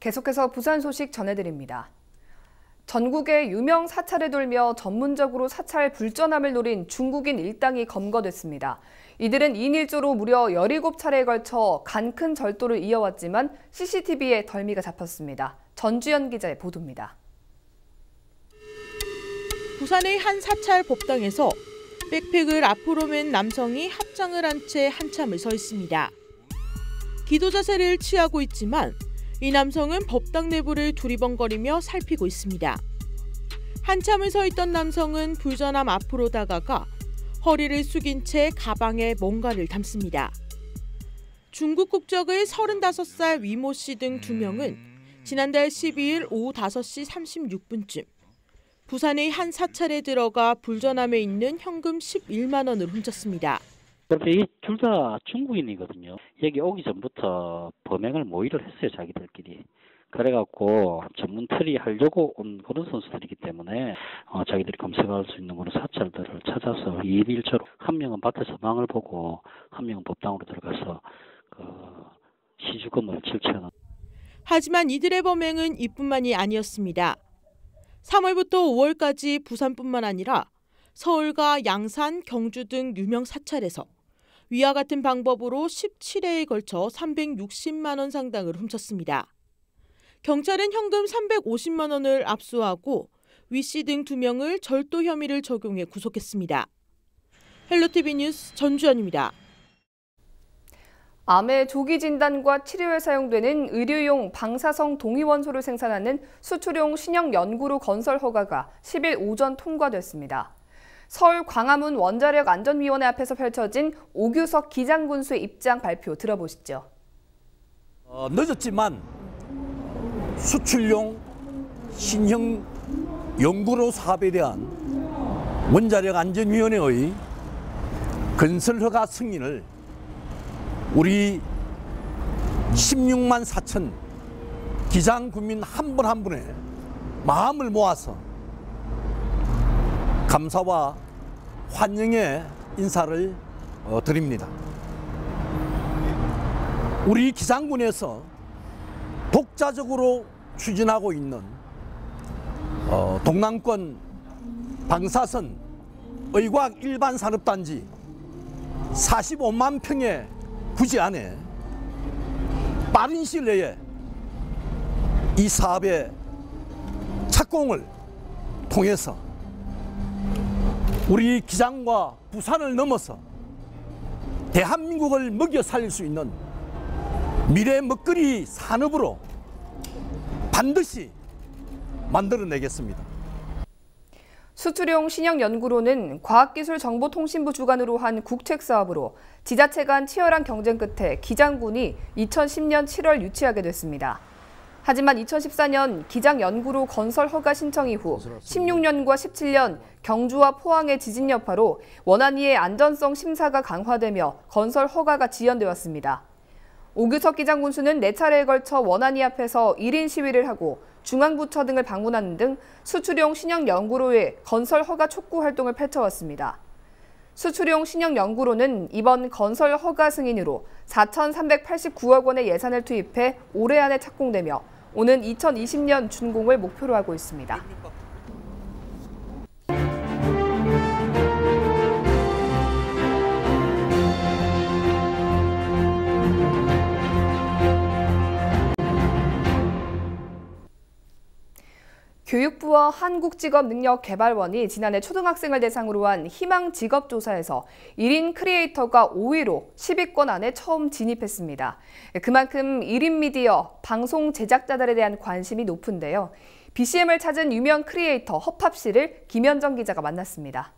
계속해서 부산 소식 전해드립니다. 전국의 유명 사찰을 돌며 전문적으로 사찰 불전함을 노린 중국인 일당이 검거됐습니다. 이들은 2인 1조로 무려 17차례에 걸쳐 간큰 절도를 이어왔지만 CCTV에 덜미가 잡혔습니다. 전주현 기자의 보도입니다. 부산의 한 사찰 법당에서 백팩을 앞으로 맨 남성이 합장을 한 채 한참을 서 있습니다. 기도 자세를 취하고 있지만 이 남성은 법당 내부를 두리번거리며 살피고 있습니다. 한참을 서 있던 남성은 불전함 앞으로 다가가 허리를 숙인 채 가방에 뭔가를 담습니다. 중국 국적의 35살 위모 씨 등 2명은 지난달 12일 오후 5시 36분쯤 부산의 한 사찰에 들어가 불전함에 있는 현금 11만 원을 훔쳤습니다. 이 둘 다 중국인이거든요. 여기 오기 전부터 범행을 모의를 했어요, 자기들끼리. 그래갖고 전문 처리 하려고 온 그런 선수들이기 때문에 자기들이 검색할 수 있는 그런 사찰들을 찾아서 2인 1조로 한 명은 밭에서 망을 보고 한 명은 법당으로 들어가서 시주금을 질취하는. 하지만 이들의 범행은 이뿐만이 아니었습니다. 3월부터 5월까지 부산뿐만 아니라 서울과 양산, 경주 등 유명 사찰에서 위와 같은 방법으로 17회에 걸쳐 360만 원 상당을 훔쳤습니다. 경찰은 현금 350만 원을 압수하고 위 씨 등 2명을 절도 혐의를 적용해 구속했습니다. 헬로티비 뉴스 전주현입니다. 암의 조기 진단과 치료에 사용되는 의료용 방사성 동위원소를 생산하는 수출용 신형 연구로 건설 허가가 10일 오전 통과됐습니다. 서울 광화문 원자력안전위원회 앞에서 펼쳐진 오규석 기장군수의 입장 발표 들어보시죠. 늦었지만 수출용 신형 연구로 사업에 대한 원자력안전위원회의 건설허가 승인을 우리 16만 4천 기장군민 한 분 한 분의 마음을 모아서 감사와 환영의 인사를 드립니다. 우리 기장군에서 독자적으로 추진하고 있는 동남권 방사선 의과학 일반 산업단지 45만 평의 부지 안에 빠른 시일 내에 이 사업의 착공을 통해서 우리 기장과 부산을 넘어서 대한민국을 먹여 살릴 수 있는 미래 먹거리 산업으로 반드시 만들어내겠습니다. 수출용 신형 연구로는 과학기술정보통신부 주관으로 한 국책사업으로 지자체 간 치열한 경쟁 끝에 기장군이 2010년 7월 유치하게 됐습니다. 하지만 2014년 기장연구로 건설 허가 신청 이후 16년과 17년 경주와 포항의 지진 여파로 원안위의 안전성 심사가 강화되며 건설 허가가 지연돼 왔습니다. 오규석 기장군수는 4차례에 걸쳐 원안위 앞에서 1인 시위를 하고 중앙부처 등을 방문하는 등 수출용 신형 연구로의 건설 허가 촉구 활동을 펼쳐왔습니다. 수출용 신형 연구로는 이번 건설 허가 승인으로 4,389억 원의 예산을 투입해 올해 안에 착공되며 오는 2020년 준공을 목표로 하고 있습니다. 교육부와 한국직업능력개발원이 지난해 초등학생을 대상으로 한 희망직업조사에서 1인 크리에이터가 5위로 10위권 안에 처음 진입했습니다. 그만큼 1인 미디어, 방송 제작자들에 대한 관심이 높은데요. BCM을 찾은 유명 크리에이터 허팝 씨를 김현정 기자가 만났습니다.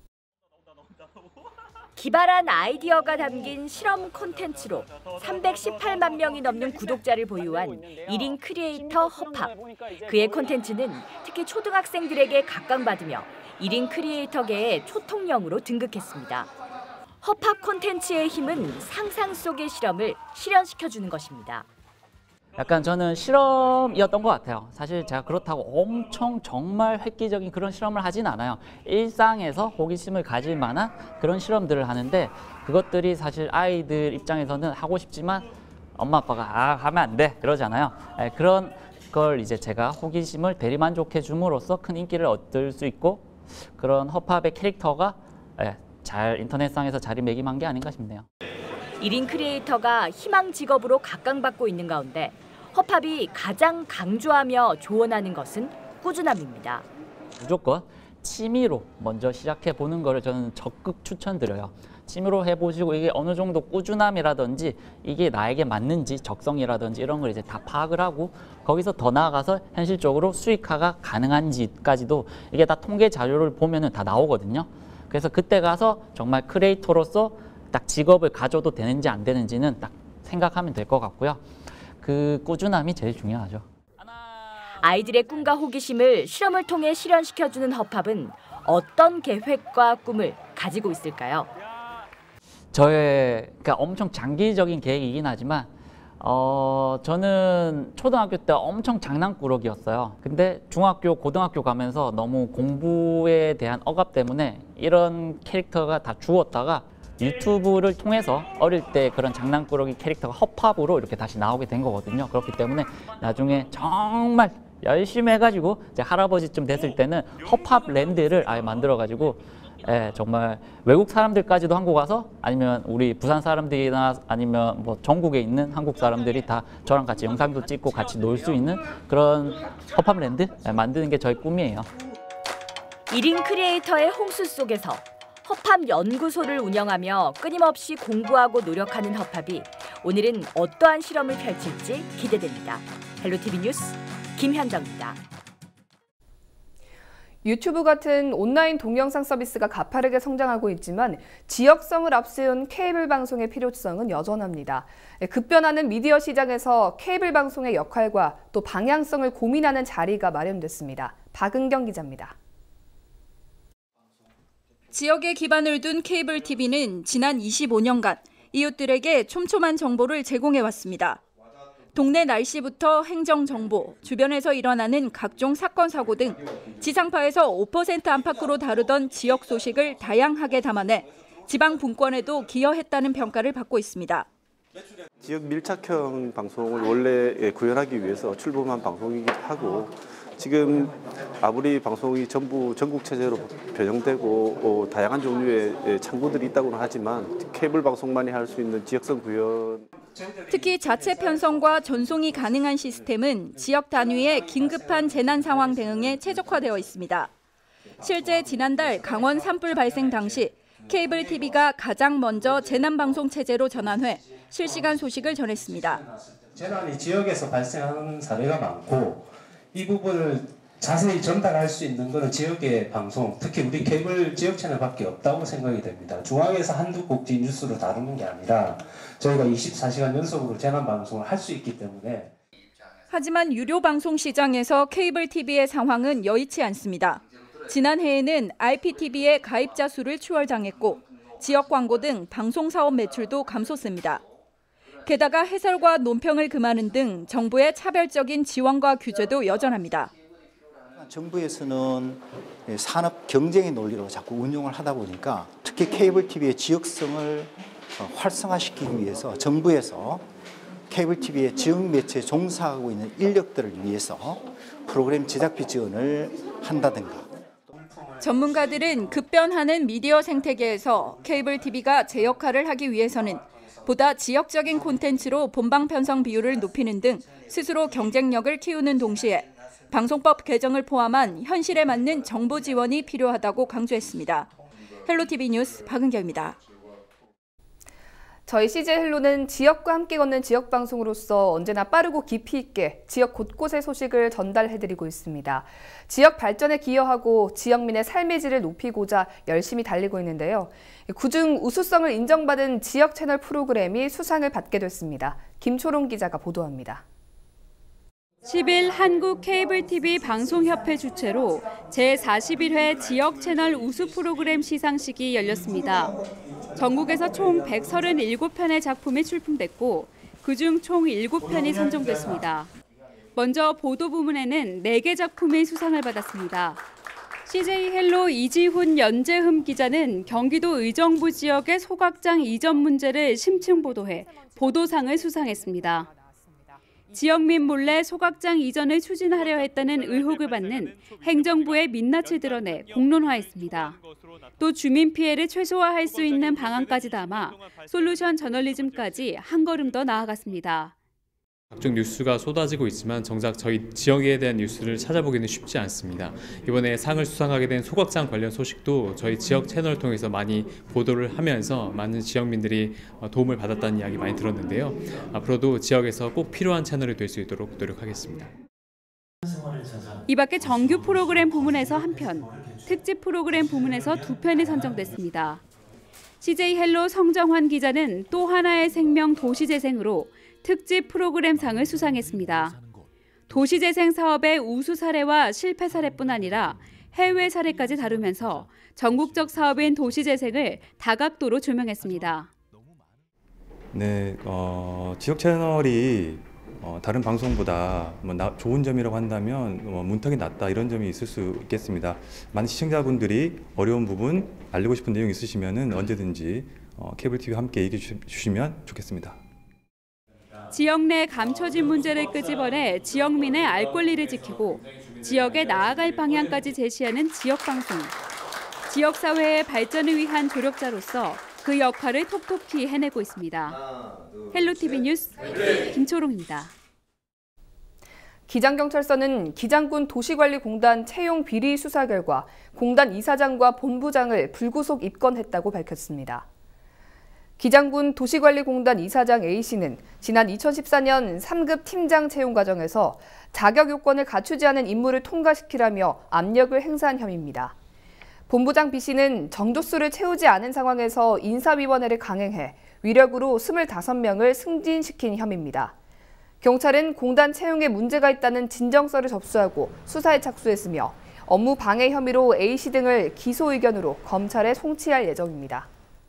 기발한 아이디어가 담긴 실험 콘텐츠로 318만 명이 넘는 구독자를 보유한 1인 크리에이터 허팝. 그의 콘텐츠는 특히 초등학생들에게 각광받으며 1인 크리에이터계의 초통령으로 등극했습니다. 허팝 콘텐츠의 힘은 상상 속의 실험을 실현시켜주는 것입니다. 약간 저는 실험이었던 것 같아요. 사실 제가 그렇다고 엄청 정말 획기적인 그런 실험을 하진 않아요. 일상에서 호기심을 가질 만한 그런 실험들을 하는데 그것들이 사실 아이들 입장에서는 하고 싶지만 엄마 아빠가 하면 안 돼 그러잖아요. 그런 걸 이제 제가 호기심을 대리만족해 줌으로써 큰 인기를 얻을 수 있고 그런 허팝의 캐릭터가 잘 인터넷상에서 자리매김한 게 아닌가 싶네요. 1인 크리에이터가 희망 직업으로 각광받고 있는 가운데 허팝이 가장 강조하며 조언하는 것은 꾸준함입니다. 무조건 취미로 먼저 시작해 보는 거를 저는 적극 추천드려요. 취미로 해보시고 이게 어느 정도 꾸준함이라든지 이게 나에게 맞는지 적성이라든지 이런 걸 이제 다 파악을 하고 거기서 더 나아가서 현실적으로 수익화가 가능한지까지도 이게 다 통계 자료를 보면은 다 나오거든요. 그래서 그때 가서 정말 크리에이터로서 딱 직업을 가져도 되는지 안 되는지는 딱 생각하면 될 것 같고요. 그 꾸준함이 제일 중요하죠. 아이들의 꿈과 호기심을 실험을 통해 실현시켜주는 허팝은 어떤 계획과 꿈을 가지고 있을까요? 그러니까 엄청 장기적인 계획이긴 하지만 저는 초등학교 때 엄청 장난꾸러기였어요. 근데 중학교, 고등학교 가면서 너무 공부에 대한 억압 때문에 이런 캐릭터가 다 죽었다가 유튜브를 통해서 어릴 때 그런 장난꾸러기 캐릭터가 허팝으로 이렇게 다시 나오게 된 거거든요. 그렇기 때문에 나중에 정말 열심히 해가지고 이제 할아버지쯤 됐을 때는 허팝랜드를 아예 만들어가지고 정말 외국 사람들까지도 한국 와서 아니면 우리 부산 사람들이나 아니면 뭐 전국에 있는 한국 사람들이 다 저랑 같이 영상도 찍고 같이 놀 수 있는 그런 허팝랜드 만드는 게 저희 꿈이에요. 1인 크리에이터의 홍수 속에서 허팝 연구소를 운영하며 끊임없이 공부하고 노력하는 허팝이 오늘은 어떠한 실험을 펼칠지 기대됩니다. 헬로티비 뉴스 김현정입니다. 유튜브 같은 온라인 동영상 서비스가 가파르게 성장하고 있지만 지역성을 앞세운 케이블 방송의 필요성은 여전합니다. 급변하는 미디어 시장에서 케이블 방송의 역할과 또 방향성을 고민하는 자리가 마련됐습니다. 박은경 기자입니다. 지역에 기반을 둔 케이블 TV는 지난 25년간 이웃들에게 촘촘한 정보를 제공해왔습니다. 동네 날씨부터 행정 정보, 주변에서 일어나는 각종 사건 사고 등 지상파에서 5% 안팎으로 다루던 지역 소식을 다양하게 담아내 지방 분권에도 기여했다는 평가를 받고 있습니다. 지역 밀착형 방송을 원래 구현하기 위해서 출범한 방송이기도 하고 지금 아무리 방송이 전부 전국 체제로 변형되고 다양한 종류의 창구들이 있다고는 하지만 케이블 방송만이 할 수 있는 지역성 구현. 특히 자체 편성과 전송이 가능한 시스템은 지역 단위의 긴급한 재난 상황 대응에 최적화되어 있습니다. 실제 지난달 강원 산불 발생 당시 케이블 TV가 가장 먼저 재난 방송 체제로 전환해 실시간 소식을 전했습니다. 재난이 지역에서 발생하는 사례가 많고 이 부분을 자세히 전달할 수 있는 것은 지역의 방송, 특히 우리 케이블 지역 채널밖에 없다고 생각이 됩니다. 중앙에서 한두 곡지 뉴스로 다루는 게 아니라 저희가 24시간 연속으로 재난 방송을 할 수 있기 때문에. 하지만 유료 방송 시장에서 케이블 TV의 상황은 여의치 않습니다. 지난해에는 IPTV의 가입자 수를 추월당했고 지역 광고 등 방송 사업 매출도 감소세입니다. 게다가 해설과 논평을 금하는 등 정부의 차별적인 지원과 규제도 여전합니다. 정부에서는 산업 경쟁의 논리로 자꾸 운용을 하다 보니까 특히 케이블 TV의 지역성을 활성화시키기 위해서 정부에서 케이블 TV의 지역 매체에 종사하고 있는 인력들을 위해서 프로그램 제작비 지원을 한다든가. 전문가들은 급변하는 미디어 생태계에서 케이블 TV가 제 역할을 하기 위해서는 보다 지역적인 콘텐츠로 본방 편성 비율을 높이는 등 스스로 경쟁력을 키우는 동시에 방송법 개정을 포함한 현실에 맞는 정보 지원이 필요하다고 강조했습니다. 헬로티비 뉴스 박은경입니다. 저희 CJ 헬로는 지역과 함께 걷는 지역방송으로서 언제나 빠르고 깊이 있게 지역 곳곳의 소식을 전달해드리고 있습니다. 지역 발전에 기여하고 지역민의 삶의 질을 높이고자 열심히 달리고 있는데요. 그중 우수성을 인정받은 지역 채널 프로그램이 수상을 받게 됐습니다. 김초롱 기자가 보도합니다. 10일 한국 케이블 TV 방송협회 주최로 제41회 지역 채널 우수 프로그램 시상식이 열렸습니다. 전국에서 총 137편의 작품이 출품됐고 그중 총 7편이 선정됐습니다. 먼저 보도 부문에는 4개 작품이 수상을 받았습니다. CJ 헬로 이지훈 연재흠 기자는 경기도 의정부 지역의 소각장 이전 문제를 심층 보도해 보도상을 수상했습니다. 지역민 몰래 소각장 이전을 추진하려 했다는 의혹을 받는 행정부의 민낯을 드러내 공론화했습니다. 또 주민 피해를 최소화할 수 있는 방안까지 담아 솔루션 저널리즘까지 한 걸음 더 나아갔습니다. 각종 뉴스가 쏟아지고 있지만 정작 저희 지역에 대한 뉴스를 찾아보기는 쉽지 않습니다. 이번에 상을 수상하게 된 소각장 관련 소식도 저희 지역 채널을 통해서 많이 보도를 하면서 많은 지역민들이 도움을 받았다는 이야기 많이 들었는데요. 앞으로도 지역에서 꼭 필요한 채널이 될 수 있도록 노력하겠습니다. 이 밖에 정규 프로그램 부문에서 한 편, 특집 프로그램 부문에서 2편이 선정됐습니다. CJ 헬로 성정환 기자는 또 하나의 생명 도시재생으로 특집 프로그램상을 수상했습니다. 도시재생 사업의 우수 사례와 실패 사례뿐 아니라 해외 사례까지 다루면서 전국적 사업인 도시재생을 다각도로 조명했습니다. 네, 지역 채널이 다른 방송보다 좋은 점이라고 한다면 문턱이 낮다 이런 점이 있을 수 있겠습니다. 많은 시청자분들이 어려운 부분 알리고 싶은 내용 있으시면 언제든지 케이블 TV 함께 얘기해 주시면 좋겠습니다. 지역 내 감춰진 문제를 끄집어내 지역민의 알 권리를 지키고 지역에 나아갈 방향까지 제시하는 지역방송. 지역사회의 발전을 위한 조력자로서 그 역할을 톡톡히 해내고 있습니다. 헬로티비 뉴스 김초롱입니다. 기장경찰서는 기장군 도시관리공단 채용 비리 수사 결과 공단 이사장과 본부장을 불구속 입건했다고 밝혔습니다. 기장군 도시관리공단 이사장 A씨는 지난 2014년 3급 팀장 채용 과정에서 자격 요건을 갖추지 않은 임무를 통과시키라며 압력을 행사한 혐의입니다. 본부장 B씨는 정조수를 채우지 않은 상황에서 인사위원회를 강행해 위력으로 25명을 승진시킨 혐의입니다. 경찰은 공단 채용에 문제가 있다는 진정서를 접수하고 수사에 착수했으며 업무 방해 혐의로 A씨 등을 기소 의견으로 검찰에 송치할 예정입니다.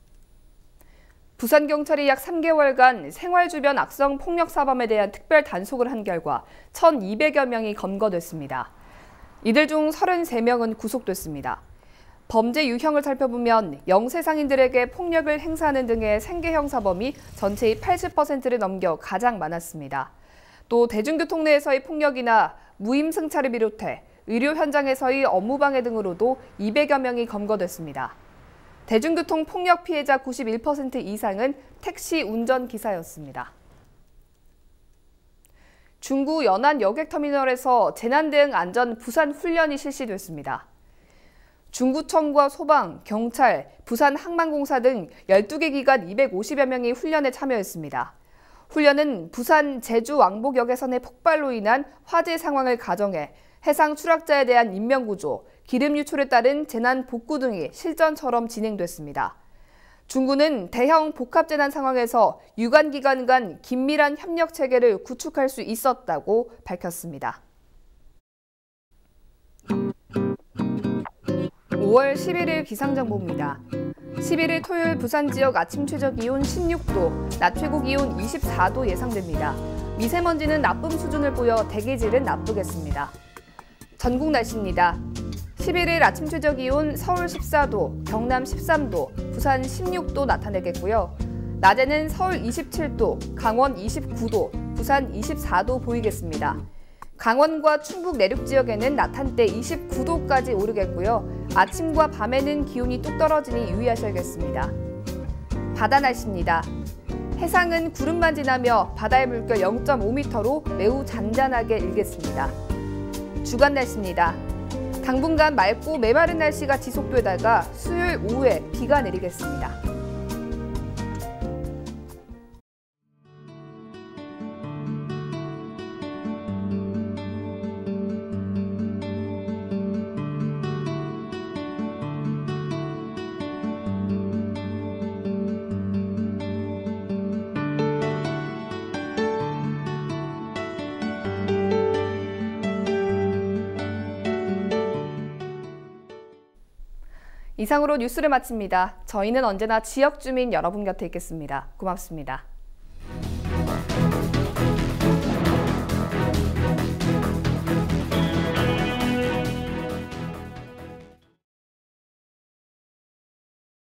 부산경찰이 약 3개월간 생활 주변 악성 폭력 사범에 대한 특별 단속을 한 결과 1,200여 명이 검거됐습니다. 이들 중 33명은 구속됐습니다. 범죄 유형을 살펴보면 영세상인들에게 폭력을 행사하는 등의 생계형 사범이 전체의 80%를 넘겨 가장 많았습니다. 또 대중교통 내에서의 폭력이나 무임승차를 비롯해 의료 현장에서의 업무방해 등으로도 200여 명이 검거됐습니다. 대중교통 폭력 피해자 91% 이상은 택시 운전기사였습니다. 중구 연안 여객터미널에서 재난대응 안전 부산 훈련이 실시됐습니다. 중구청과 소방, 경찰, 부산항만공사 등 12개 기관 250여 명이 훈련에 참여했습니다. 훈련은 부산 제주 왕복 여객선의 폭발로 인한 화재 상황을 가정해 해상 추락자에 대한 인명구조, 기름 유출에 따른 재난 복구 등이 실전처럼 진행됐습니다. 중구는 대형 복합재난 상황에서 유관기관 간 긴밀한 협력 체계를 구축할 수 있었다고 밝혔습니다. 5월 11일 기상정보입니다. 11일 토요일 부산 지역 아침 최저 기온 16도, 낮 최고 기온 24도 예상됩니다. 미세먼지는 나쁨 수준을 보여 대기질은 나쁘겠습니다. 전국 날씨입니다. 11일 아침 최저 기온 서울 14도, 경남 13도, 부산 16도 나타내겠고요. 낮에는 서울 27도, 강원 29도, 부산 24도 보이겠습니다. 강원과 충북 내륙 지역에는 낮 한때 29도까지 오르겠고요. 아침과 밤에는 기온이 뚝 떨어지니 유의하셔야겠습니다. 바다 날씨입니다. 해상은 구름만 지나며 바다의 물결 0.5m로 매우 잔잔하게 일겠습니다. 주간 날씨입니다. 당분간 맑고 메마른 날씨가 지속되다가 수요일 오후에 비가 내리겠습니다. 이상으로 뉴스를 마칩니다. 저희는 언제나 지역 주민 여러분 곁에 있겠습니다. 고맙습니다.